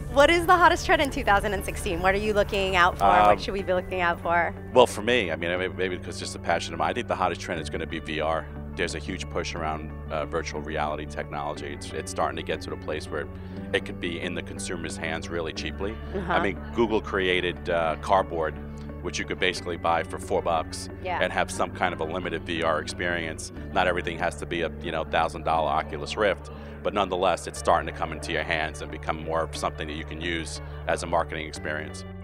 What is the hottest trend in 2016? What are you looking out for? What should we be looking out for? Well, for me, I mean, maybe because it's just a passion of mine, I think the hottest trend is going to be VR. There's a huge push around virtual reality technology. It's starting to get to the place where it could be in the consumer's hands really cheaply. I mean, Google created Carbone, which you could basically buy for $4 and have some kind of a limited VR experience. Not everything has to be a $1,000 Oculus Rift, but nonetheless, it's starting to come into your hands and become more of something that you can use as a marketing experience.